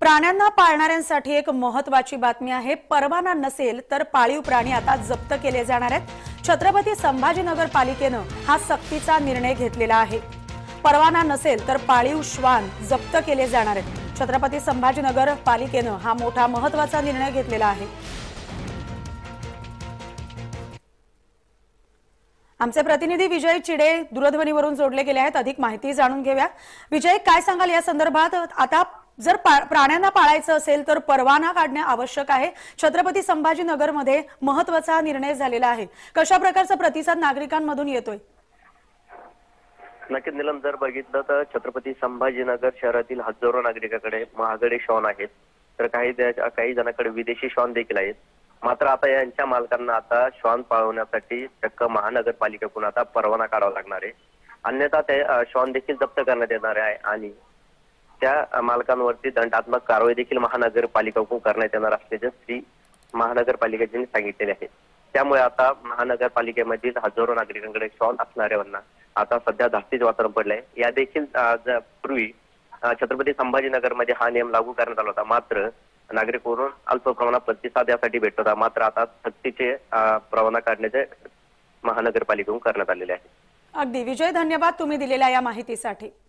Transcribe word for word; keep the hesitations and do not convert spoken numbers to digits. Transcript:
प्राण्यांना पाळणाऱ्यांसाठी एक महत्त्वाची बातमी आहे। परवाना नसेल तर पाळीव प्राणी आता जप्त केले जाणार आहेत। छत्रपती संभाजीनगर पालिकेने हा सक्तीचा निर्णय घेतलेला आहे। परवाना नसेल तर पाळीव श्वान जप्त केले जाणार आहेत। छत्रपती संभाजीनगर पालिकेने हा मोठा महत्त्वाचा निर्णय घेतलेला आहे। आमचे प्रतिनिधी विजय चिडे दूरध्वनीवरून जोडले गेले आहेत। अधिक माहिती जाणून घेऊया। विजय, काय सांगाल या संदर्भात? आता जर प्राण्यांना पाळायचं असेल तर परवाना काढणे आवश्यक आहे। छत्रपती संभाजीनगर मध्ये महत्त्वाचा निर्णय झालेला आहे। कशा प्रकारचा प्रतिसाद नागरिकांमधून येतोय? नक्कीच नीलम, जर बघितलं तर छत्रपती संभाजीनगर शहरातील हजारो नागरिकांकडे महागडे श्वान आहेत, तर काही काही जणांकडे विदेशी श्वान देखील आहेत। मात्र आता यांच्या मालकांना आता श्वान पाळवण्यासाठी चक्क महानगरपालिकेकडून आता परवाना काढावा लागणार आहे, अन्यथा ते श्वान देखील जप्त करण्यात येणार आहे आणि त्या मालकांवरती दंडात्मक कारवाई देखील महानगरपालिकेकडून करण्यात येणार असल्याचे श्री महानगरपालिकेने सांगितलेले आहे। त्यामुळे आता महानगरपालिकेमधील हजारो नागरिकांकडे श्वान असणाऱ्यांना आता सध्या धास्तीचे वातावरण पडलंय। या देखील पूर्वी छत्रपती संभाजीनगरमध्ये हा नियम लागू करण्यात आला होता, मात्र नागरिकांकडून अल्प प्रमाणात प्रतिसाद यासाठी भेटत होता। मात्र आता सक्तीचे परवाना काढण्याचे महानगरपालिकेकडून करण्यात आलेले आहे। अगदी विजय, धन्यवाद तुम्ही दिलेल्या या माहितीसाठी।